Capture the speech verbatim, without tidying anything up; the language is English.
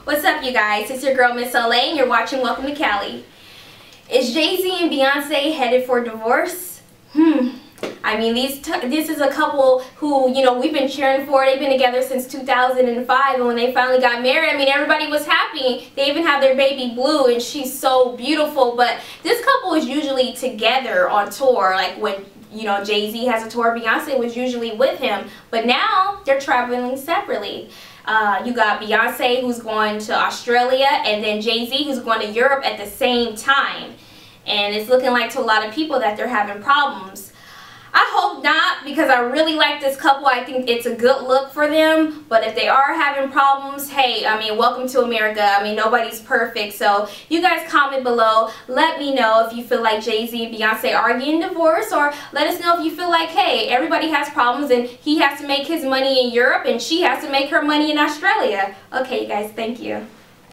What's up, you guys? It's your girl, Miss L A, and you're watching Welcome to Cali. Is Jay-Z and Beyonce headed for divorce? Hmm. I mean, these t this is a couple who, you know, we've been cheering for. They've been together since two thousand five, and when they finally got married, I mean, everybody was happy. They even have their baby Blue, and she's so beautiful. But this couple is usually together on tour, like when, you know, Jay-Z has a tour, Beyonce was usually with him. But now they're traveling separately. Uh, you got Beyonce, who's going to Australia, and then Jay-Z, who's going to Europe at the same time. And it's looking like to a lot of people that they're having problems. I hope not, because I really like this couple. I think it's a good look for them. But if they are having problems, hey, I mean, welcome to America. I mean, nobody's perfect. So you guys comment below. Let me know if you feel like Jay-Z and Beyonce are getting divorced, or let us know if you feel like, hey, everybody has problems and he has to make his money in Europe and she has to make her money in Australia. Okay, you guys, thank you.